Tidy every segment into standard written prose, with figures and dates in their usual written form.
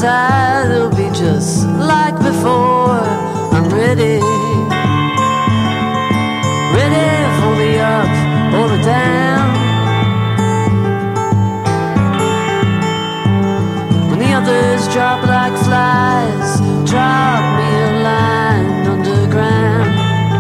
tide will be just like before. I'm ready, ready for the up or the down. When the others drop like flies, drop me a line underground.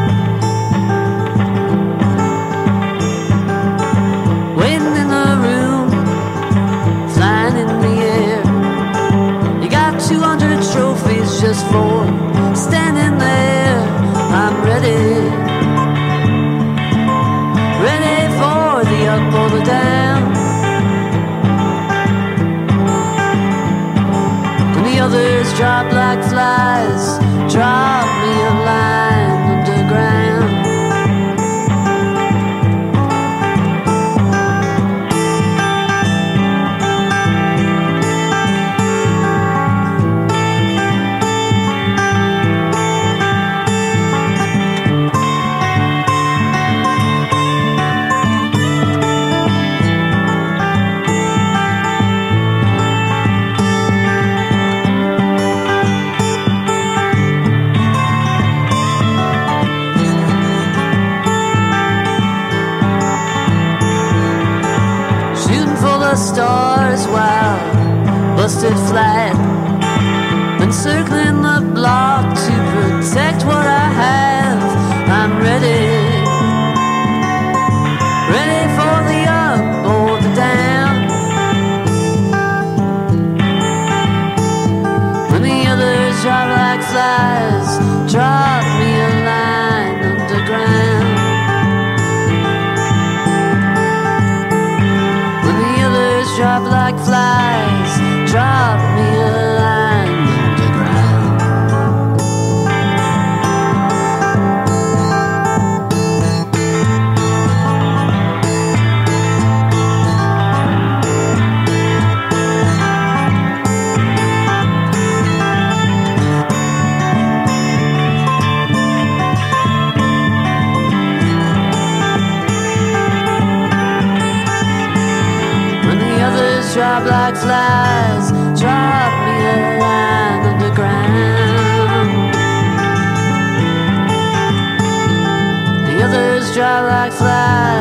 Waiting in the room, flying in the air. You got 200 trophies just for standing there. I'm ready, ready for the up or the down. When the others drop like flies, drop me a line underground. Stars while busted flat, and circling the block to protect what I have. I'm ready, ready for the up or the down. When the others drop like flies, drop me a line underground. Drop like flies, drop me a line underground. Drop like flies, drop me a line underground. The others drop like flies.